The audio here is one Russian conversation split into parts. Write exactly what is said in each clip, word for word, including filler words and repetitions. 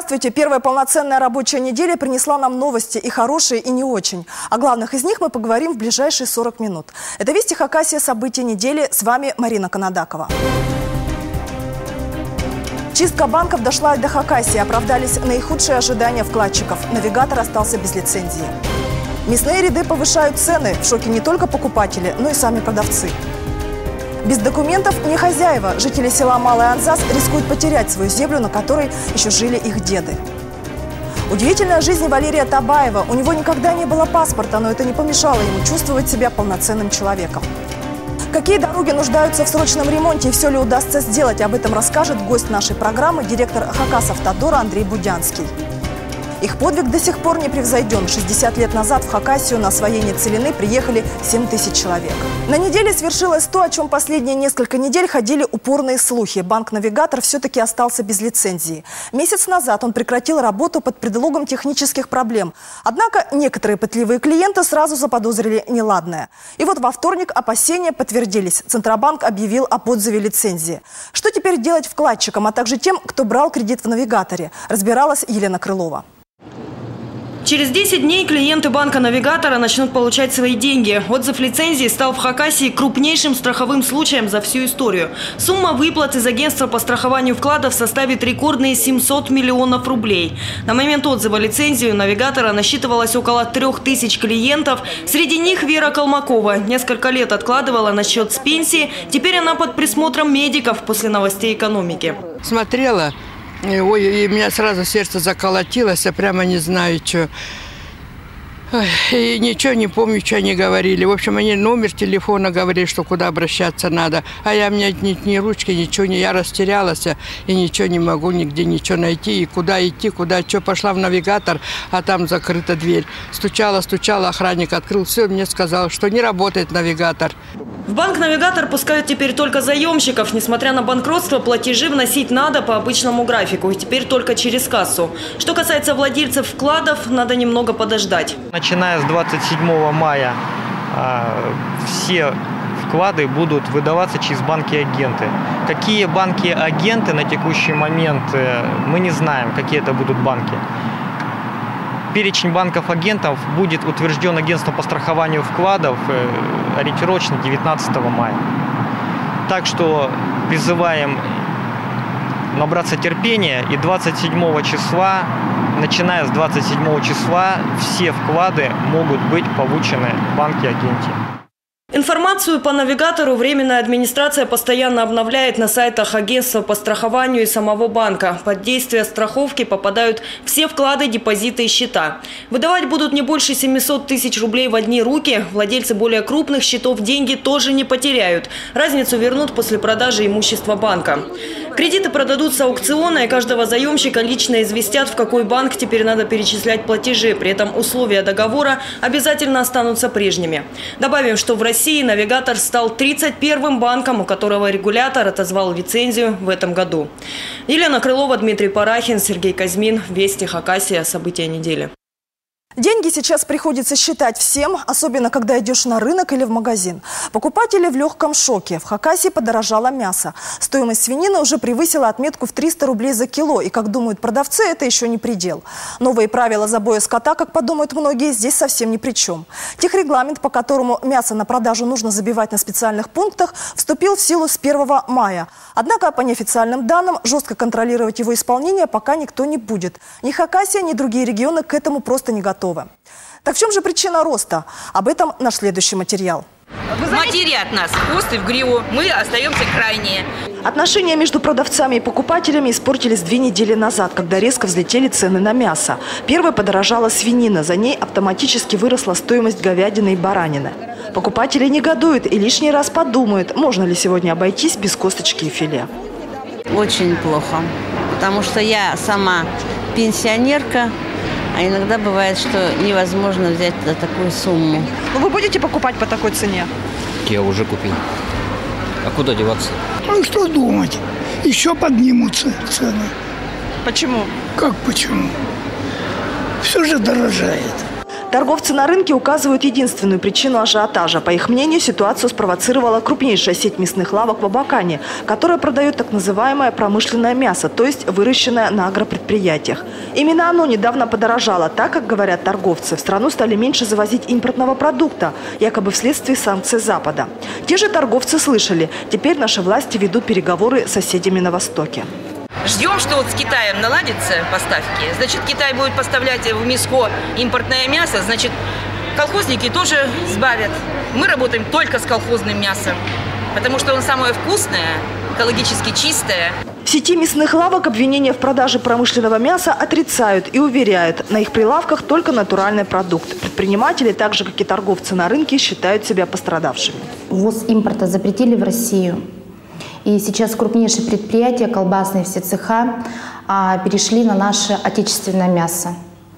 Здравствуйте! Первая полноценная рабочая неделя принесла нам новости, и хорошие, и не очень. О главных из них мы поговорим в ближайшие сорок минут. Это «Вести Хакасия. События недели». С вами Марина Канадакова. Чистка банков дошла и до Хакасии. Оправдались наихудшие ожидания вкладчиков. Навигатор остался без лицензии. Мясные ряды повышают цены. В шоке не только покупатели, но и сами продавцы. Без документов не хозяева. Жители села Малый Анзас рискуют потерять свою землю, на которой еще жили их деды. Удивительная жизнь Валерия Табаева. У него никогда не было паспорта, но это не помешало ему чувствовать себя полноценным человеком. Какие дороги нуждаются в срочном ремонте и все ли удастся сделать, об этом расскажет гость нашей программы, директор Хакасавтодора Андрей Будянский. Их подвиг до сих пор не превзойден. шестьдесят лет назад в Хакасию на освоение целины приехали семь тысяч человек. На неделе свершилось то, о чем последние несколько недель ходили упорные слухи. Банк «Навигатор» все-таки остался без лицензии. Месяц назад он прекратил работу под предлогом технических проблем. Однако некоторые пытливые клиенты сразу заподозрили неладное. И вот во вторник опасения подтвердились. Центробанк объявил о подзыве лицензии. Что теперь делать вкладчикам, а также тем, кто брал кредит в «Навигаторе», разбиралась Елена Крылова. Через десять дней клиенты банка «Навигатора» начнут получать свои деньги. Отзыв лицензии стал в Хакасии крупнейшим страховым случаем за всю историю. Сумма выплат из агентства по страхованию вкладов составит рекордные семьсот миллионов рублей. На момент отзыва лицензии у «Навигатора» насчитывалось около трех тысяч клиентов. Среди них Вера Колмакова. Несколько лет откладывала на счет с пенсии. Теперь она под присмотром медиков после новостей экономики. Смотрела. Ой, и у меня сразу сердце заколотилось, я прямо не знаю, что. И ничего не помню, что они говорили. В общем, они номер телефона говорили, что куда обращаться надо. А я, у меня ни, ни ручки, ничего не... Я растерялась и ничего не могу нигде ничего найти. И куда идти, куда что. Пошла в «Навигатор», а там закрыта дверь. Стучала, стучала, охранник открыл. Все, мне сказал, что не работает «Навигатор». В банк «Навигатор» пускают теперь только заемщиков. Несмотря на банкротство, платежи вносить надо по обычному графику. И теперь только через кассу. Что касается владельцев вкладов, надо немного подождать. Начиная с двадцать седьмого мая все вклады будут выдаваться через банки-агенты. Какие банки-агенты на текущий момент, мы не знаем, какие это будут банки. Перечень банков-агентов будет утвержден агентством по страхованию вкладов ориентировочно девятнадцатого мая. Так что призываем набраться терпения, и двадцать седьмого числа, начиная с двадцать седьмого числа, все вклады могут быть получены в банке-агенте. Информацию по «Навигатору» Временная администрация постоянно обновляет на сайтах агентства по страхованию и самого банка. Под действие страховки попадают все вклады, депозиты и счета. Выдавать будут не больше семисот тысяч рублей в одни руки. Владельцы более крупных счетов деньги тоже не потеряют. Разницу вернут после продажи имущества банка. Кредиты продадут с аукциона, и каждого заемщика лично известят, в какой банк теперь надо перечислять платежи. При этом условия договора обязательно останутся прежними. Добавим, что в России России «Навигатор» стал тридцать первым банком, у которого регулятор отозвал лицензию в этом году. Елена Крылова, Дмитрий Парахин, Сергей Казьмин. Вести Хакасия. События недели. Деньги сейчас приходится считать всем, особенно когда идешь на рынок или в магазин. Покупатели в легком шоке. В Хакасии подорожало мясо. Стоимость свинины уже превысила отметку в триста рублей за кило. И, как думают продавцы, это еще не предел. Новые правила забоя скота, как подумают многие, здесь совсем ни при чем. Техрегламент, по которому мясо на продажу нужно забивать на специальных пунктах, вступил в силу с первого мая. Однако, по неофициальным данным, жестко контролировать его исполнение пока никто не будет. Ни Хакасия, ни другие регионы к этому просто не готовы. Так в чем же причина роста? Об этом наш следующий материал. Матерят нас в хвост и в гриву. Мы остаемся крайние. Отношения между продавцами и покупателями испортились две недели назад, когда резко взлетели цены на мясо. Первой подорожала свинина, за ней автоматически выросла стоимость говядины и баранины. Покупатели негодуют и лишний раз подумают, можно ли сегодня обойтись без косточки и филе. Очень плохо, потому что я сама пенсионерка. А иногда бывает, что невозможно взять за такую сумму. Но вы будете покупать по такой цене? Я уже купил. А куда деваться? Ну что думать? Еще поднимутся цены. Почему? Как почему? Все же дорожает. Торговцы на рынке указывают единственную причину ажиотажа. По их мнению, ситуацию спровоцировала крупнейшая сеть мясных лавок в Абакане, которая продает так называемое промышленное мясо, то есть выращенное на агропредприятиях. Именно оно недавно подорожало, так как, говорят торговцы, в страну стали меньше завозить импортного продукта, якобы вследствие санкций Запада. Те же торговцы слышали, теперь наши власти ведут переговоры с соседями на Востоке. Ждем, что вот с Китаем наладятся поставки. Значит, Китай будет поставлять в Миско импортное мясо. Значит, колхозники тоже сбавят. Мы работаем только с колхозным мясом, потому что он самое вкусное, экологически чистое. В сети мясных лавок обвинения в продаже промышленного мяса отрицают и уверяют, на их прилавках только натуральный продукт. Предприниматели, так же как и торговцы на рынке, считают себя пострадавшими. Ввоз импорта запретили в Россию. И сейчас крупнейшие предприятия, колбасные все цеха, перешли на наше отечественное мясо,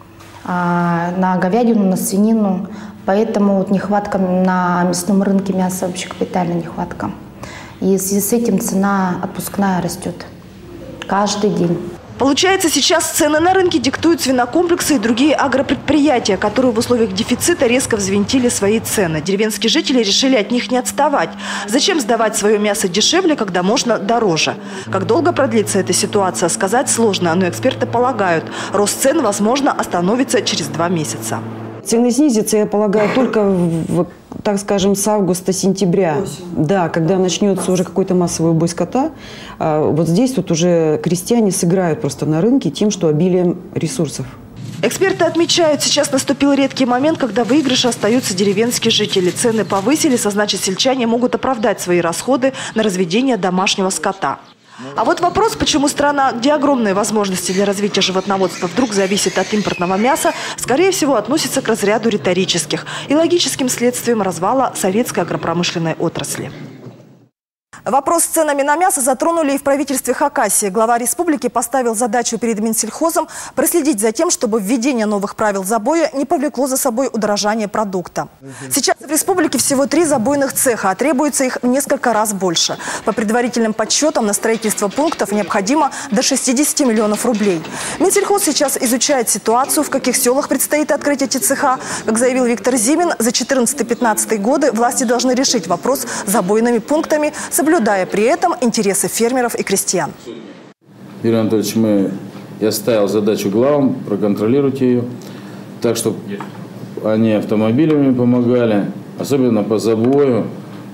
на говядину, на свинину. Поэтому вот нехватка на мясном рынке мяса, вообще капитальная нехватка. И в связи с этим цена отпускная растет каждый день. Получается, сейчас цены на рынке диктуют свинокомплексы и другие агропредприятия, которые в условиях дефицита резко взвинтили свои цены. Деревенские жители решили от них не отставать. Зачем сдавать свое мясо дешевле, когда можно дороже? Как долго продлится эта ситуация, сказать сложно, но эксперты полагают, рост цен, возможно, остановится через два месяца. Цены снизятся, я полагаю, только, в, так скажем, с августа-сентября. Да, когда начнется уже какой-то массовый убой скота. А вот здесь вот уже крестьяне сыграют просто на рынке тем, что обилием ресурсов. Эксперты отмечают, сейчас наступил редкий момент, когда выигрыши остаются деревенские жители. Цены повысились, а значит, сельчане могут оправдать свои расходы на разведение домашнего скота. А вот вопрос, почему страна, где огромные возможности для развития животноводства, вдруг зависит от импортного мяса, скорее всего, относится к разряду риторических и логическим следствием развала советской агропромышленной отрасли. Вопрос с ценами на мясо затронули и в правительстве Хакасии. Глава республики поставил задачу перед Минсельхозом проследить за тем, чтобы введение новых правил забоя не повлекло за собой удорожание продукта. Сейчас в республике всего три забойных цеха, а требуется их в несколько раз больше. По предварительным подсчетам, на строительство пунктов необходимо до шестидесяти миллионов рублей. Минсельхоз сейчас изучает ситуацию, в каких селах предстоит открыть эти цеха. Как заявил Виктор Зимин, за четырнадцатый-пятнадцатый годы власти должны решить вопрос с забойными пунктами, соблюдая при этом интересы фермеров и крестьян. Юрий Анатольевич, мы, я ставил задачу главам проконтролировать ее, так, чтобы они автомобилями помогали, особенно по забою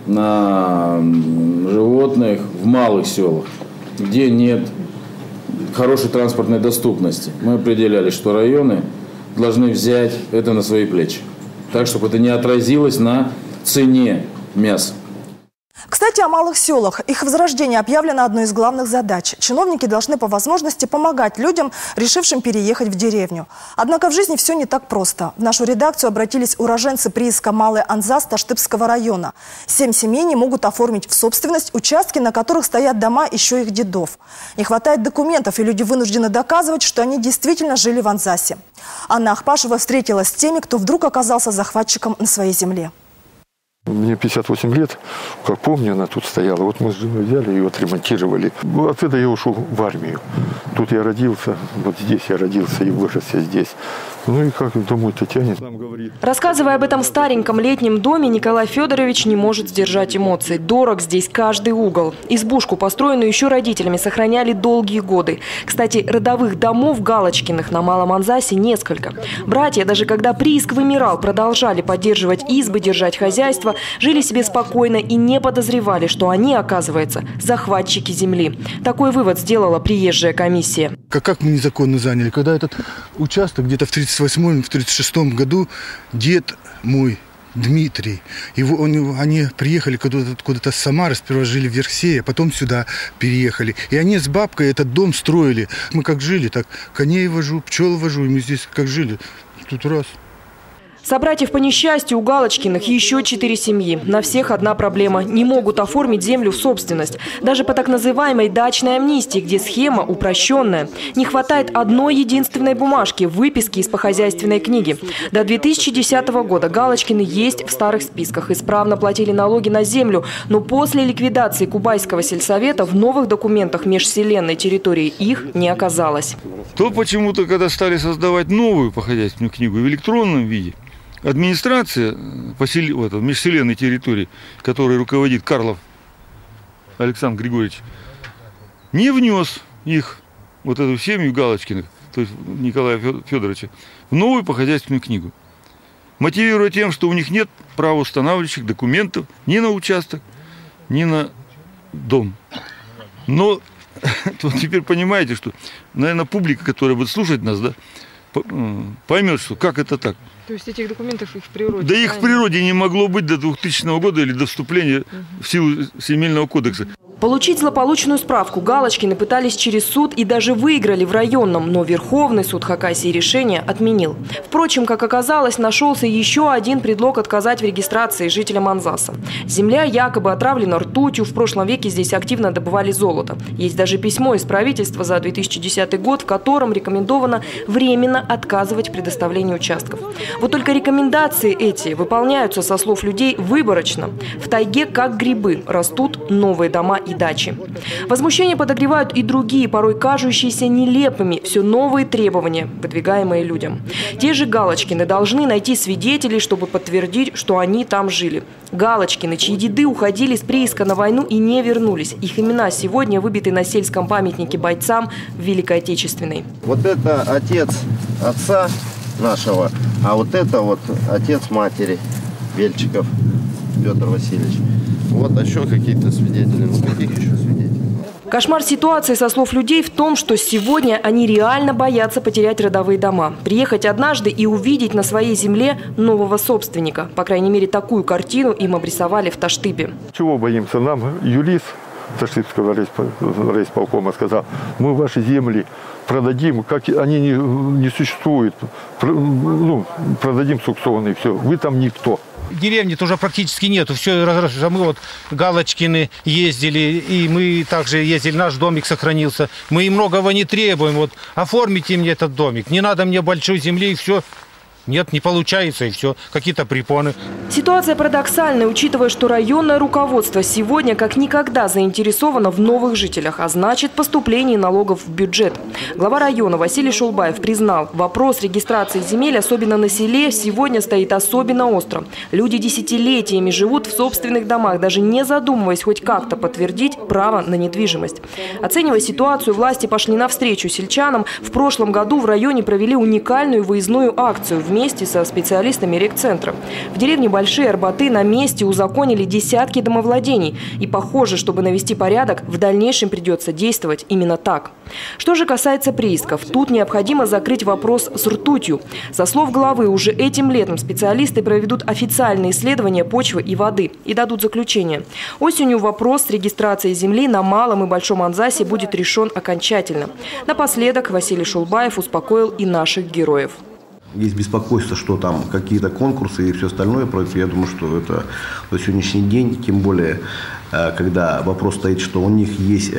на животных в малых селах, где нет хорошей транспортной доступности. Мы определяли, что районы должны взять это на свои плечи, так, чтобы это не отразилось на цене мяса. Кстати, о малых селах. Их возрождение объявлено одной из главных задач. Чиновники должны по возможности помогать людям, решившим переехать в деревню. Однако в жизни все не так просто. В нашу редакцию обратились уроженцы прииска Малый Анзас Таштыбского района. Семь семей не могут оформить в собственность участки, на которых стоят дома еще их дедов. Не хватает документов, и люди вынуждены доказывать, что они действительно жили в Анзасе. Анна Ахпашева встретилась с теми, кто вдруг оказался захватчиком на своей земле. Мне пятьдесят восемь лет, как помню, она тут стояла. Вот мы с женой взяли и отремонтировали. Отсюда я ушел в армию. Тут я родился, вот здесь я родился и вырос я здесь. Ну и как домой-то тянет. Рассказывая об этом стареньком летнем доме, Николай Федорович не может сдержать эмоций. Дорог здесь каждый угол. Избушку, построенную еще родителями, сохраняли долгие годы. Кстати, родовых домов Галочкиных на Малом Анзасе несколько. Братья, даже когда прииск вымирал, продолжали поддерживать избы, держать хозяйство, жили себе спокойно и не подозревали, что они, оказывается, захватчики земли. Такой вывод сделала приезжая комиссия. Как, как мы незаконно заняли? Когда этот участок где-то в тридцать восьмом — в тридцать шестом году дед мой, Дмитрий, его, он, они приехали куда-то куда-то с Самары, сперва жили в Версее, а потом сюда переехали. И они с бабкой этот дом строили. Мы как жили, так коней вожу, пчел вожу, и мы здесь как жили. Тут раз. Собратьев по несчастью у Галочкиных еще четыре семьи. На всех одна проблема – не могут оформить землю в собственность. Даже по так называемой дачной амнистии, где схема упрощенная. Не хватает одной единственной бумажки – выписки из похозяйственной книги. До две тысячи десятого года Галочкины есть в старых списках. Исправно платили налоги на землю. Но после ликвидации Кубайского сельсовета в новых документах межселенной территории их не оказалось. То почему-то, когда стали создавать новую похозяйственную книгу в электронном виде, администрация посел... в межселенной территории, которой руководит Карлов Александр Григорьевич, не внес их, вот эту семью Галочкиных, то есть Николая Федоровича, в новую похозяйственную книгу. Мотивируя тем, что у них нет правоустанавливающих документов ни на участок, ни на дом. Но теперь понимаете, что, наверное, публика, которая будет слушать нас, да, поймет, что как это так. То есть этих документов их в природе? Да их в природе не могло быть до двухтысячного года или до вступления угу. в силу Земельного кодекса. Получить злополучную справку Галочкины пытались через суд и даже выиграли в районном, но Верховный суд Хакасии решение отменил. Впрочем, как оказалось, нашелся еще один предлог отказать в регистрации жителям Анзаса. Земля якобы отравлена ртутью, в прошлом веке здесь активно добывали золото. Есть даже письмо из правительства за две тысячи десятый год, в котором рекомендовано временно отказывать в предоставлении участков. Вот только рекомендации эти выполняются, со слов людей, выборочно. В тайге, как грибы, растут новые дома и дачи. Возмущение подогревают и другие, порой кажущиеся нелепыми, все новые требования, выдвигаемые людям. Те же Галочкины должны найти свидетелей, чтобы подтвердить, что они там жили. Галочкины, чьи деды уходили с прииска на войну и не вернулись. Их имена сегодня выбиты на сельском памятнике бойцам в Великой Отечественной. Вот это отец отца нашего, а вот это вот отец матери Вельчиков Петр Васильевич. Вот еще какие-то свидетели. Ну каких еще свидетелей? Кошмар ситуации, со слов людей, в том, что сегодня они реально боятся потерять родовые дома. Приехать однажды и увидеть на своей земле нового собственника. По крайней мере, такую картину им обрисовали в Таштыбе. Чего боимся? Нам юрист Таштыбского райисполкома сказал, мы ваши земли продадим, как они не, не существуют, ну, продадим суксоны, и все, вы там никто. Деревни тоже практически нету. Все, мы вот Галочкины ездили, и мы также ездили, наш домик сохранился. Мы и многого не требуем. Вот оформите мне этот домик. Не надо мне большой земли, и все. Нет, не получается, и все. Какие-то препоны. Ситуация парадоксальная, учитывая, что районное руководство сегодня как никогда заинтересовано в новых жителях, а значит поступлении налогов в бюджет. Глава района Василий Шулбаев признал, вопрос регистрации земель, особенно на селе, сегодня стоит особенно остро. Люди десятилетиями живут в собственных домах, даже не задумываясь хоть как-то подтвердить право на недвижимость. Оценивая ситуацию, власти пошли навстречу сельчанам. В прошлом году в районе провели уникальную выездную акцию – вместе со специалистами рекцентра. В деревне Большие Арбаты на месте узаконили десятки домовладений. И похоже, чтобы навести порядок, в дальнейшем придется действовать именно так. Что же касается приисков, тут необходимо закрыть вопрос с ртутью. Со слов главы, уже этим летом специалисты проведут официальные исследования почвы и воды и дадут заключение. Осенью вопрос с регистрацией земли на Малом и Большом Анзасе будет решен окончательно. Напоследок Василий Шулбаев успокоил и наших героев. Есть беспокойство, что там какие-то конкурсы и все остальное. Я думаю, что это на сегодняшний день, тем более, когда вопрос стоит, что у них есть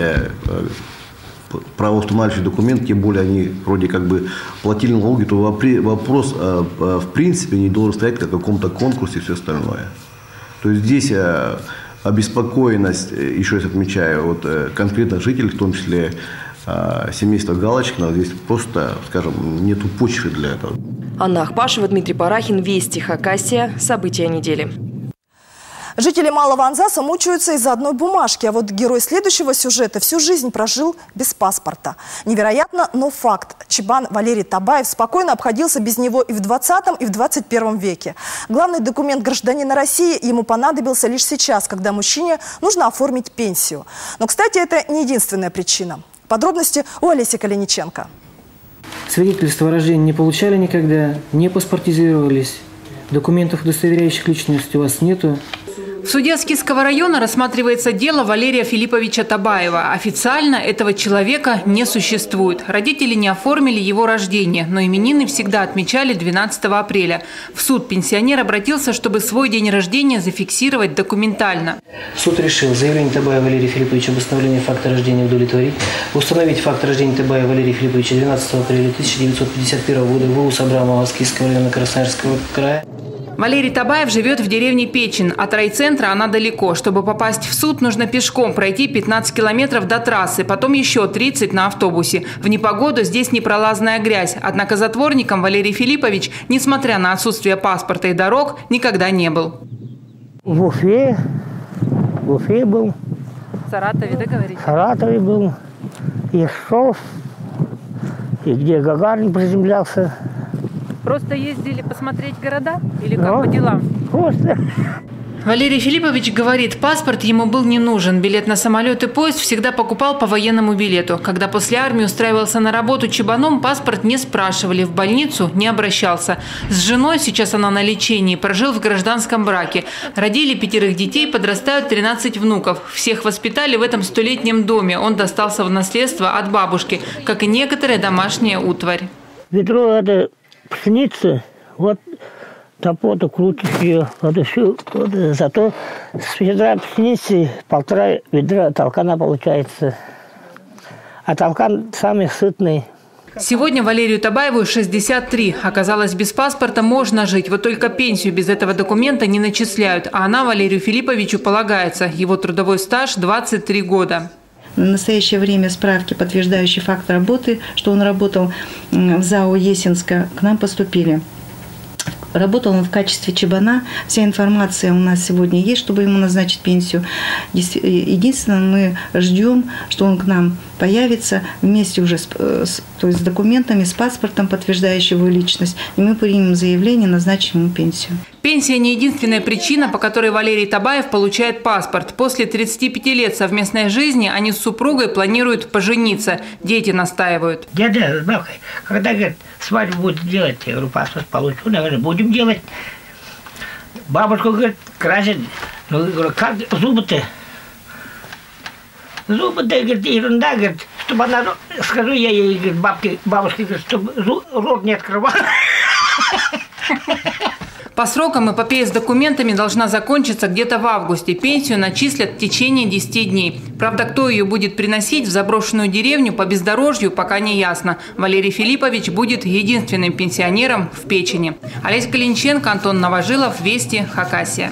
правоустанавливающий документ, тем более они вроде как бы платили налоги, то вопрос в принципе не должен стоять как о каком-то конкурсе и все остальное. То есть здесь обеспокоенность, еще раз отмечаю, вот, конкретных жителей, в том числе семейства Галочкина, здесь просто, скажем, нету почвы для этого. Анна Ахпашева, Дмитрий Парахин, Вести, Хакасия. События недели. Жители Малого Анзаса мучаются из-за одной бумажки, а вот герой следующего сюжета всю жизнь прожил без паспорта. Невероятно, но факт. Чебан Валерий Табаев спокойно обходился без него и в двадцатом, и в двадцать первом веке. Главный документ гражданина России ему понадобился лишь сейчас, когда мужчине нужно оформить пенсию. Но, кстати, это не единственная причина. Подробности у Олеси Калиниченко. Свидетельства о рождении не получали никогда, не паспортизировались. Документов, удостоверяющих личность, у вас нету. В В суде Аскизского района рассматривается дело Валерия Филипповича Табаева. Официально этого человека не существует. Родители не оформили его рождение, но именины всегда отмечали двенадцатого апреля. В суд пенсионер обратился, чтобы свой день рождения зафиксировать документально. Суд решил заявление Табаева Валерия Филипповича об установлении факта рождения удовлетворить. Установить факт рождения Табаева Валерия Филипповича двенадцатого апреля тысяча девятьсот пятьдесят первого года в улус Абрамова Аскизского района Красноярского края. Валерий Табаев живет в деревне Печин. От райцентра она далеко. Чтобы попасть в суд, нужно пешком пройти пятнадцать километров до трассы, потом еще тридцать на автобусе. В непогоду здесь непролазная грязь. Однако затворником Валерий Филиппович, несмотря на отсутствие паспорта и дорог, никогда не был. В Уфе, в Уфе был. В Саратове, да, говорите? В Саратове был. И Шов, и где Гагарин приземлялся. Просто ездили посмотреть города? Или как Ну, по делам? Просто. Валерий Филиппович говорит, паспорт ему был не нужен. Билет на самолет и поезд всегда покупал по военному билету. Когда после армии устраивался на работу чебаном, паспорт не спрашивали, в больницу не обращался. С женой, сейчас она на лечении, прожил в гражданском браке. Родили пятерых детей, подрастают тринадцать внуков. Всех воспитали в этом столетнем доме. Он достался в наследство от бабушки, как и некоторая домашняя утварь. Ведро это пшеница, вот топоту крутишь ее, вот еще, вот, зато с ведра пшеницы полтора ведра толкана получается. А толкан самый сытный. Сегодня Валерию Табаеву шестьдесят три. Оказалось, без паспорта можно жить, вот только пенсию без этого документа не начисляют. А она Валерию Филипповичу полагается. Его трудовой стаж двадцать три года. В настоящее время справки, подтверждающие факт работы, что он работал в ЗАО Есинска, к нам поступили. Работал он в качестве чебана. Вся информация у нас сегодня есть, чтобы ему назначить пенсию. Единственное, мы ждем, что он к нам появится вместе уже с, то есть с документами, с паспортом, подтверждающим его личность. И мы примем заявление, назначим ему пенсию. Пенсия не единственная причина, по которой Валерий Табаев получает паспорт. После тридцати пяти лет совместной жизни они с супругой планируют пожениться. Дети настаивают. Дядя с бабкой, когда, говорит, свадьбу будут делать, я говорю, паспорт получу, я говорю, будем делать. Бабушка, говорит, красит. Ну, я говорю, как зубы-то? Зубы-то, говорит, ерунда, говорит, чтобы она, скажу я ей, говорит, бабке, бабушке, говорит, чтобы рот не открывал. По срокам эпопея с документами должна закончиться где-то в августе. Пенсию начислят в течение десяти дней. Правда, кто ее будет приносить в заброшенную деревню по бездорожью, пока не ясно. Валерий Филиппович будет единственным пенсионером в Печени. Олеся Калинченко, Антон Новожилов, Вести, Хакасия.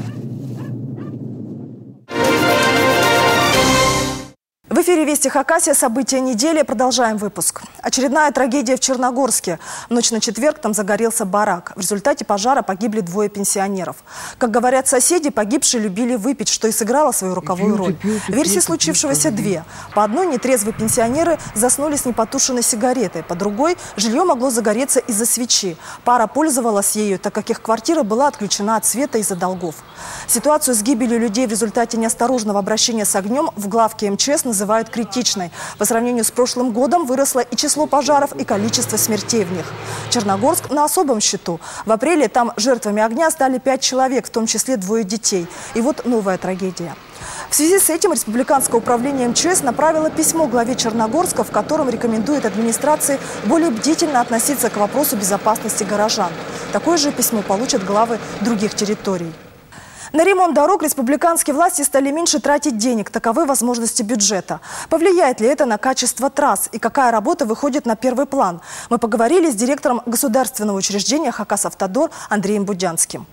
В эфире «Вести Хакасия». События недели. Продолжаем выпуск. Очередная трагедия в Черногорске. В ночь на четверг там загорелся барак. В результате пожара погибли двое пенсионеров. Как говорят соседи, погибшие любили выпить, что и сыграло свою роковую роль. Версий случившегося две. По одной, нетрезвые пенсионеры заснули с непотушенной сигаретой. По другой, жилье могло загореться из-за свечи. Пара пользовалась ею, так как их квартира была отключена от света из-за долгов. Ситуацию с гибелью людей в результате неосторожного обращения с огнем в главке эм че эс называют критичной. По сравнению с прошлым годом выросло и число пожаров, и количество смертей в них. Черногорск на особом счету. В апреле там жертвами огня стали пять человек, в том числе двое детей. И вот новая трагедия. В связи с этим Республиканское управление эм че эс направило письмо главе Черногорска, в котором рекомендует администрации более бдительно относиться к вопросу безопасности горожан. Такое же письмо получат главы других территорий. На ремонт дорог республиканские власти стали меньше тратить денег. Таковы возможности бюджета. Повлияет ли это на качество трасс? И какая работа выходит на первый план? Мы поговорили с директором государственного учреждения «Хакасавтодор» Андреем Будянским.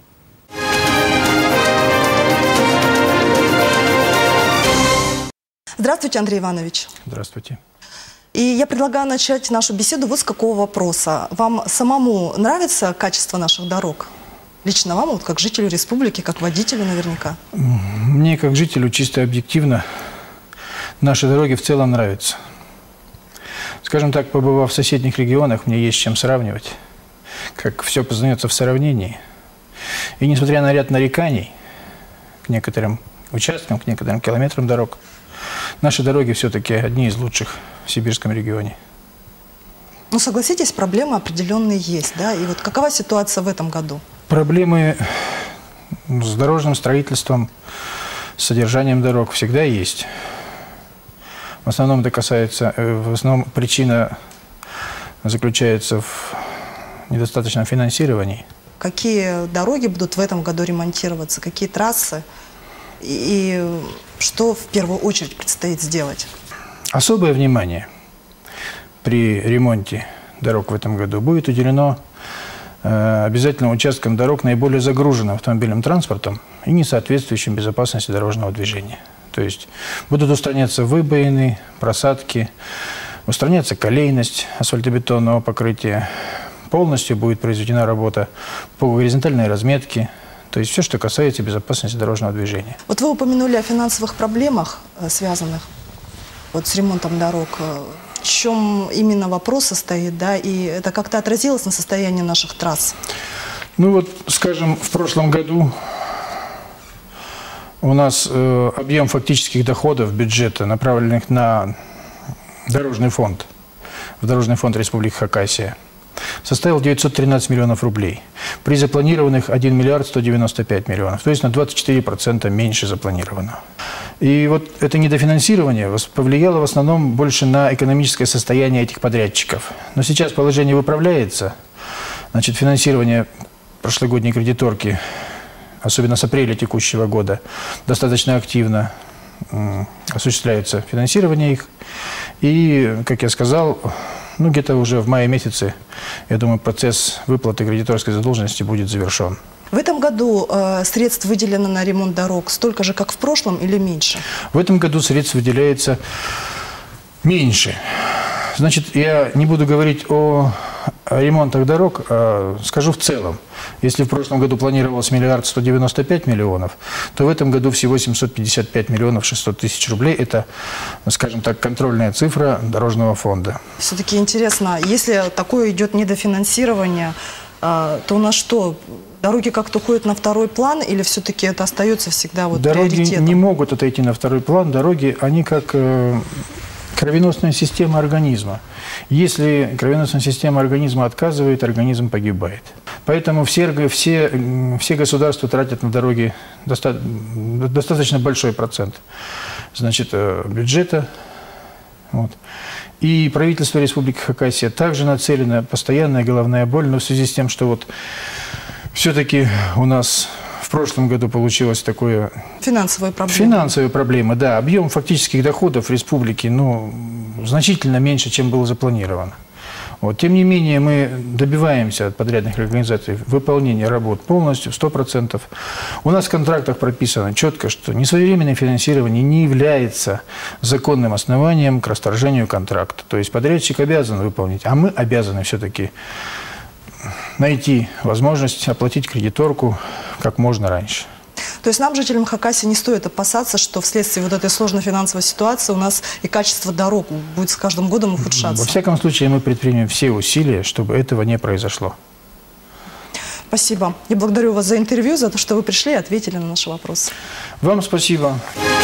Здравствуйте, Андрей Иванович. Здравствуйте. И я предлагаю начать нашу беседу вот с какого вопроса. Вам самому нравится качество наших дорог? Лично вам, вот как жителю республики, как водителю наверняка? Мне, как жителю, чисто объективно, наши дороги в целом нравятся. Скажем так, побывав в соседних регионах, мне есть с чем сравнивать. Как все познается в сравнении. И несмотря на ряд нареканий к некоторым участкам, к некоторым километрам дорог, наши дороги все-таки одни из лучших в сибирском регионе. Ну, согласитесь, проблемы определенные есть, да? И вот какова ситуация в этом году? Проблемы с дорожным строительством, с содержанием дорог всегда есть. В основном это касается, в основном причина заключается в недостаточном финансировании. Какие дороги будут в этом году ремонтироваться, какие трассы и что в первую очередь предстоит сделать? Особое внимание при ремонте дорог в этом году будет уделено э, обязательно участкам дорог, наиболее загруженным автомобильным транспортом и не соответствующим безопасности дорожного движения. То есть будут устраняться выбоины, просадки, устраняться колейность асфальтобетонного покрытия, полностью будет произведена работа по горизонтальной разметке, то есть все, что касается безопасности дорожного движения. Вот вы упомянули о финансовых проблемах, связанных вот с ремонтом дорог. В чем именно вопрос состоит, да, и это как-то отразилось на состоянии наших трасс? Ну вот, скажем, в прошлом году у нас э, объем фактических доходов бюджета, направленных на дорожный фонд, в Дорожный фонд Республики Хакасия, составил девятьсот тринадцать миллионов рублей. При запланированных один миллиард сто девяносто пять миллионов, то есть на двадцать четыре процента меньше запланированного. И вот это недофинансирование повлияло в основном больше на экономическое состояние этих подрядчиков. Но сейчас положение выправляется. Значит, финансирование прошлогодней кредиторки, особенно с апреля текущего года, достаточно активно осуществляется финансирование их. И, как я сказал, ну, где-то уже в мае месяце, я думаю, процесс выплаты кредиторской задолженности будет завершен. В этом году э, средств выделено на ремонт дорог столько же, как в прошлом, или меньше? В этом году средств выделяется меньше. Значит, я не буду говорить о, о ремонтах дорог, а скажу в целом. Если в прошлом году планировалось миллиард сто девяносто пять миллионов, то в этом году всего семьсот пятьдесят пять миллионов шестьсот тысяч рублей. Это, скажем так, контрольная цифра дорожного фонда. Все-таки интересно, если такое идет недофинансирование, то у нас что, дороги как-то уходят на второй план или все-таки это остается всегда вот приоритетом? Дороги не могут отойти на второй план. Дороги, они как э, кровеносная система организма. Если кровеносная система организма отказывает, организм погибает. Поэтому все, все, все государства тратят на дороги доста достаточно большой процент, значит, бюджета. Вот. И правительство Республики Хакасия также нацелено, постоянная головная боль, но в связи с тем, что вот все-таки у нас в прошлом году получилось такое... Финансовые проблемы. Финансовые проблемы, да. Объем фактических доходов республики, ну, значительно меньше, чем было запланировано. Вот. Тем не менее, мы добиваемся от подрядных организаций выполнения работ полностью, сто процентов. У нас в контрактах прописано четко, что несвоевременное финансирование не является законным основанием к расторжению контракта. То есть подрядчик обязан выполнить, а мы обязаны все-таки найти возможность оплатить кредиторку как можно раньше. То есть нам, жителям Хакасии, не стоит опасаться, что вследствие вот этой сложной финансовой ситуации у нас и качество дорог будет с каждым годом ухудшаться? Во всяком случае, мы предпримем все усилия, чтобы этого не произошло. Спасибо. Я благодарю вас за интервью, за то, что вы пришли и ответили на наши вопросы. Вам спасибо.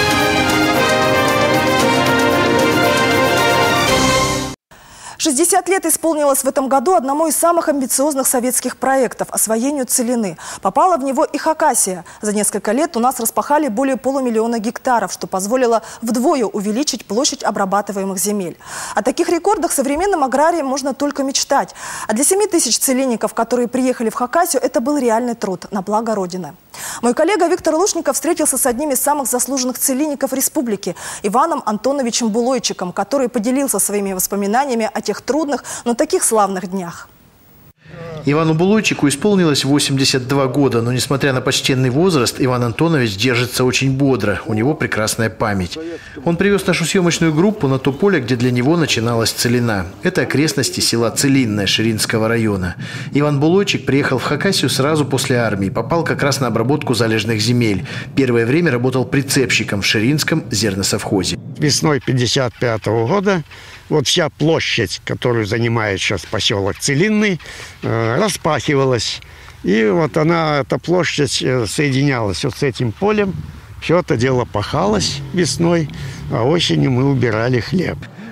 шестьдесят лет исполнилось в этом году одному из самых амбициозных советских проектов – освоению целины. Попала в него и Хакасия. За несколько лет у нас распахали более полумиллиона гектаров, что позволило вдвое увеличить площадь обрабатываемых земель. О таких рекордах современным аграриям можно только мечтать. А для семи тысяч целинников, которые приехали в Хакасию, это был реальный труд на благо Родины. Мой коллега Виктор Лушников встретился с одним из самых заслуженных целинников республики – Иваном Антоновичем Булойчиком, который поделился своими воспоминаниями о тех трудных, но таких славных днях. Ивану Булойчику исполнилось восемьдесят два года, но несмотря на почтенный возраст, Иван Антонович держится очень бодро, у него прекрасная память. Он привез нашу съемочную группу на то поле, где для него начиналась целина. Это окрестности села Целинное Ширинского района. Иван Булойчик приехал в Хакасию сразу после армии, попал как раз на обработку залежных земель. Первое время работал прицепщиком в Ширинском зерносовхозе. Весной пятьдесят пятого года вот вся площадь, которую занимает сейчас поселок Целинный, распахивалась. И вот она, эта площадь соединялась вот с этим полем. Все это дело пахалось весной, а осенью мы убирали хлеб.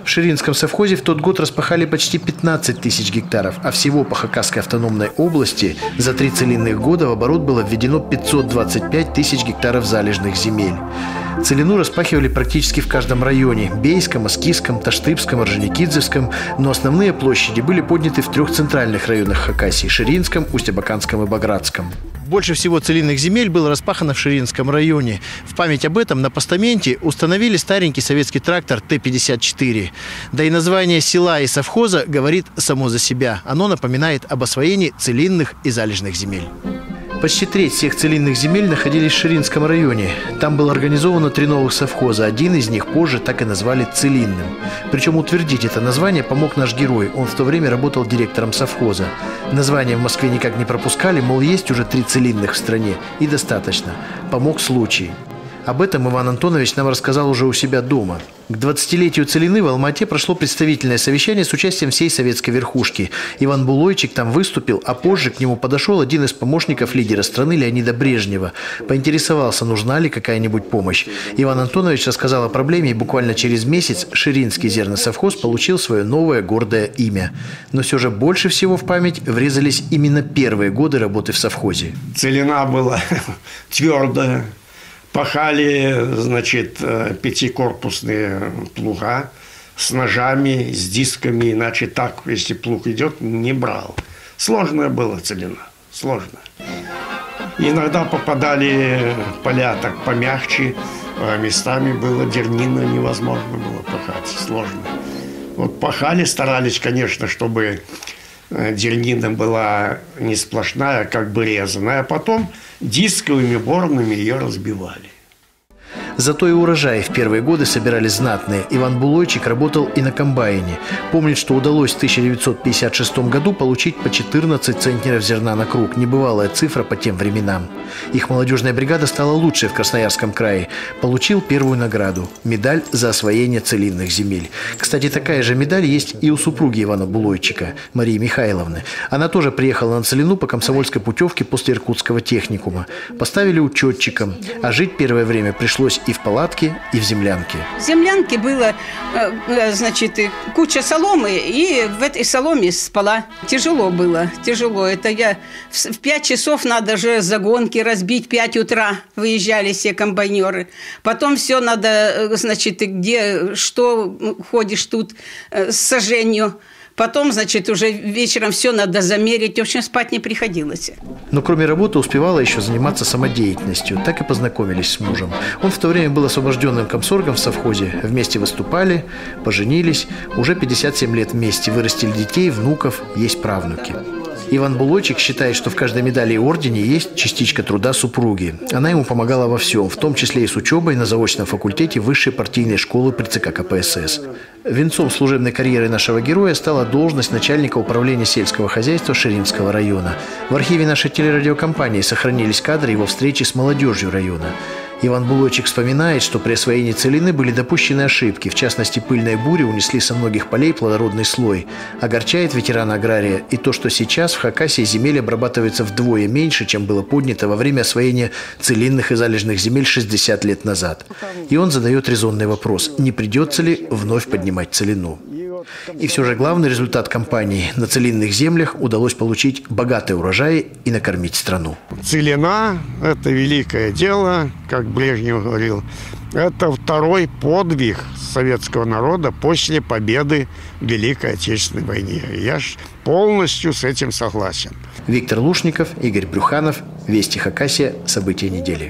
В Ширинском совхозе в тот год распахали почти пятнадцать тысяч гектаров, а всего по Хакасской автономной области за три целинных года в оборот было введено пятьсот двадцать пять тысяч гектаров залежных земель. Целину распахивали практически в каждом районе – Бейском, Аскиском, Таштыбском, Орджоникидзевском, но основные площади были подняты в трех центральных районах Хакасии – Ширинском, Усть-Абаканском и Багратском. Больше всего целинных земель было распахано в Ширинском районе. В память об этом на постаменте установили старенький советский трактор Т пятьдесят четыре. Да и название села и совхоза говорит само за себя. Оно напоминает об освоении целинных и залежных земель. Почти треть всех целинных земель находились в Ширинском районе. Там было организовано три новых совхоза. Один из них позже так и назвали целинным. Причем утвердить это название помог наш герой. Он в то время работал директором совхоза. Название в Москве никак не пропускали, мол, есть уже три целинных в стране. И достаточно. Помог случай. Об этом Иван Антонович нам рассказал уже у себя дома. К двадцатилетию целины в Алма-Ате прошло представительное совещание с участием всей советской верхушки. Иван Булойчик там выступил, а позже к нему подошел один из помощников лидера страны Леонида Брежнева. Поинтересовался, нужна ли какая-нибудь помощь. Иван Антонович рассказал о проблеме, и буквально через месяц Ширинский зерносовхоз получил свое новое гордое имя. Но все же больше всего в память врезались именно первые годы работы в совхозе. Целина была твердая. Пахали, значит, пятикорпусные плуга с ножами, с дисками, иначе так, если плуг идет, не брал. Сложная была целина, сложная. Иногда попадали поля так помягче, а местами было дернина, невозможно было пахать, сложно. Вот пахали, старались, конечно, чтобы дернина была не сплошная, как бы резаная, а потом дисковыми борнами ее разбивали. Зато и урожаи в первые годы собирались знатные. Иван Булойчик работал и на комбайне. Помнит, что удалось в тысяча девятьсот пятьдесят шестом году получить по четырнадцать центнеров зерна на круг. Небывалая цифра по тем временам. Их молодежная бригада стала лучшей в Красноярском крае. Получил первую награду – медаль за освоение целинных земель. Кстати, такая же медаль есть и у супруги Ивана Булойчика, Марии Михайловны. Она тоже приехала на целину по комсомольской путевке после Иркутского техникума. Поставили учетчиком, а жить первое время пришлось и в палатке, и в землянке. В землянке было, значит, куча соломы, и в этой соломе спала. Тяжело было, тяжело. Это я в пять часов надо же загонки разбить, пять утра выезжали все комбайнеры. Потом все надо, значит, где, что ходишь тут с саженью. Потом, значит, уже вечером все надо замерить. В общем, спать не приходилось. Но кроме работы успевала еще заниматься самодеятельностью. Так и познакомились с мужем. Он в то время был освобожденным комсоргом в совхозе. Вместе выступали, поженились. Уже пятьдесят семь лет вместе. Вырастили детей, внуков, есть правнуки. Иван Булойчик считает, что в каждой медали и ордене есть частичка труда супруги. Она ему помогала во всем, в том числе и с учебой на заочном факультете высшей партийной школы при ЦК КПСС. Венцом служебной карьеры нашего героя стала должность начальника управления сельского хозяйства Ширинского района. В архиве нашей телерадиокомпании сохранились кадры его встречи с молодежью района. Иван Булойчик вспоминает, что при освоении целины были допущены ошибки. В частности, пыльные бури унесли со многих полей плодородный слой. Огорчает ветерана агрария и то, что сейчас в Хакасии земель обрабатывается вдвое меньше, чем было поднято во время освоения целинных и залежных земель шестьдесят лет назад. И он задает резонный вопрос, не придется ли вновь поднимать целину. И все же главный результат кампании – на целинных землях удалось получить богатые урожаи и накормить страну. Целина – это великое дело, как Брежнев говорил. Это второй подвиг советского народа после победы в Великой Отечественной войне. Я ж полностью с этим согласен. Виктор Лушников, Игорь Брюханов. Вести Хакасия. События недели.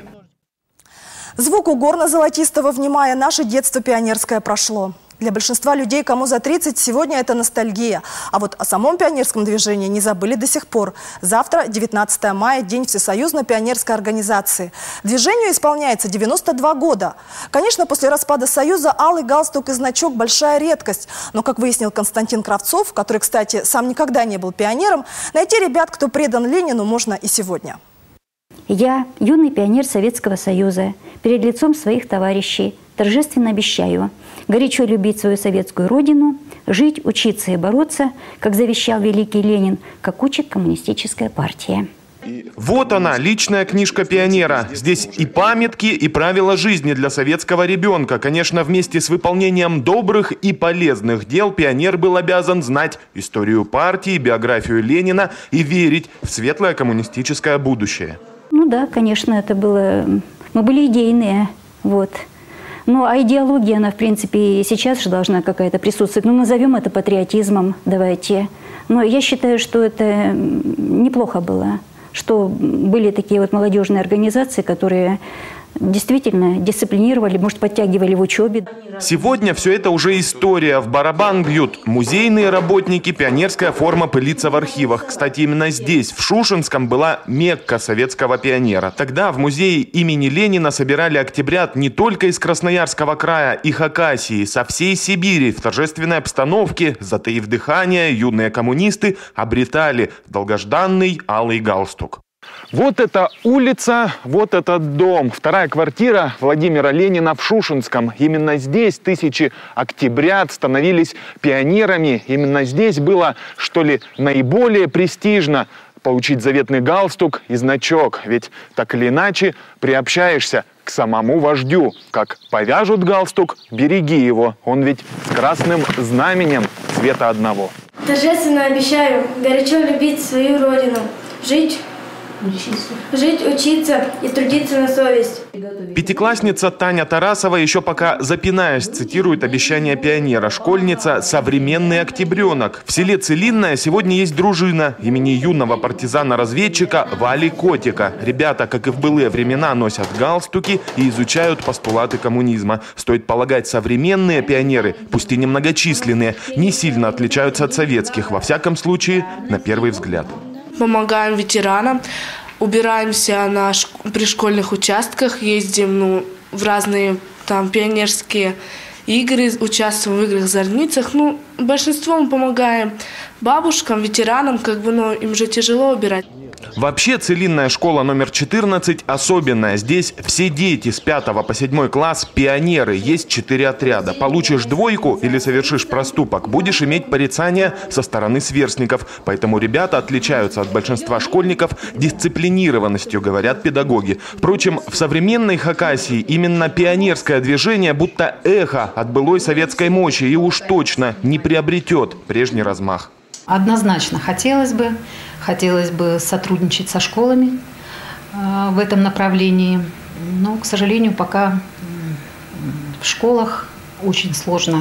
Звуку горно-золотистого внимая наше детство пионерское прошло. Для большинства людей, кому за тридцать, сегодня это ностальгия. А вот о самом пионерском движении не забыли до сих пор. Завтра, девятнадцатое мая, день Всесоюзной пионерской организации. Движению исполняется девяносто два года. Конечно, после распада Союза алый галстук и значок – большая редкость. Но, как выяснил Константин Кравцов, который, кстати, сам никогда не был пионером, найти ребят, кто предан Ленину, можно и сегодня. Я, юный пионер Советского Союза, перед лицом своих товарищей торжественно обещаю горячо любить свою советскую родину, жить, учиться и бороться, как завещал великий Ленин, как учит коммунистическая партия. Вот она, личная книжка пионера. Здесь и памятки, и правила жизни для советского ребенка. Конечно, вместе с выполнением добрых и полезных дел пионер был обязан знать историю партии, биографию Ленина и верить в светлое коммунистическое будущее. Ну да, конечно, это было... Мы были идейные, вот. Ну, а идеология, она, в принципе, и сейчас же должна какая-то присутствовать. Ну, назовем это патриотизмом, давайте. Но я считаю, что это неплохо было, что были такие вот молодежные организации, которые действительно дисциплинировали, может, подтягивали в учебе. Сегодня все это уже история. В барабан бьют музейные работники, пионерская форма пылится в архивах. Кстати, именно здесь, в Шушенском, была Мекка советского пионера. Тогда в музее имени Ленина собирали октябрят не только из Красноярского края и Хакасии, со всей Сибири. В торжественной обстановке, затаив дыхание, юные коммунисты обретали долгожданный алый галстук. Вот эта улица, вот этот дом. Вторая квартира Владимира Ленина в Шушенском. Именно здесь тысячи октябрят становились пионерами. Именно здесь было, что ли, наиболее престижно получить заветный галстук и значок. Ведь так или иначе приобщаешься к самому вождю. Как повяжут галстук, береги его. Он ведь с красным знаменем цвета одного. Торжественно обещаю горячо любить свою родину, жить Учиться. Жить, учиться и трудиться на совесть. Пятиклассница Таня Тарасова, еще пока запинаясь, цитирует обещание пионера. Школьница «Современный октябренок». В селе Целинное сегодня есть дружина имени юного партизана-разведчика Вали Котика. Ребята, как и в былые времена, носят галстуки и изучают постулаты коммунизма. Стоит полагать, современные пионеры, пусть и немногочисленные, не сильно отличаются от советских. Во всяком случае, на первый взгляд. Помогаем ветеранам, убираемся на шк- при школьных участках, ездим ну, в разные там пионерские игры, участвуем в играх-зорницах. Ну, большинство мы помогаем бабушкам, ветеранам, как бы, но им же тяжело убирать. Вообще, Целинная школа номер четырнадцать особенная. Здесь все дети с пятого по седьмой класс пионеры. Есть четыре отряда. Получишь двойку или совершишь проступок, будешь иметь порицание со стороны сверстников. Поэтому ребята отличаются от большинства школьников дисциплинированностью, говорят педагоги. Впрочем, в современной Хакасии именно пионерское движение будто эхо от былой советской мощи и уж точно не приобретет прежний размах. Однозначно хотелось бы, хотелось бы сотрудничать со школами э, в этом направлении, но, к сожалению, пока в школах очень сложно,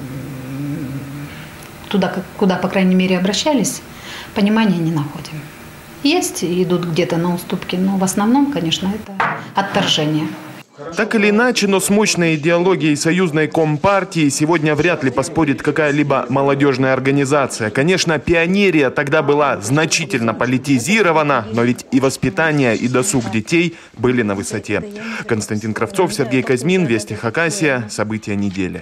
туда, куда, по крайней мере, обращались, понимания не находим. Есть, идут где-то на уступки, но в основном, конечно, это отторжение. Так или иначе, но с мощной идеологией союзной компартии сегодня вряд ли поспорит какая-либо молодежная организация. Конечно, пионерия тогда была значительно политизирована, но ведь и воспитание, и досуг детей были на высоте. Константин Кравцов, Сергей Казьмин, Вести Хакасия. События недели.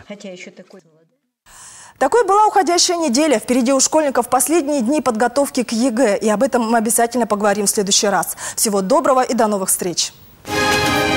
Такой была уходящая неделя. Впереди у школьников последние дни подготовки к ЕГЭ. И об этом мы обязательно поговорим в следующий раз. Всего доброго и до новых встреч.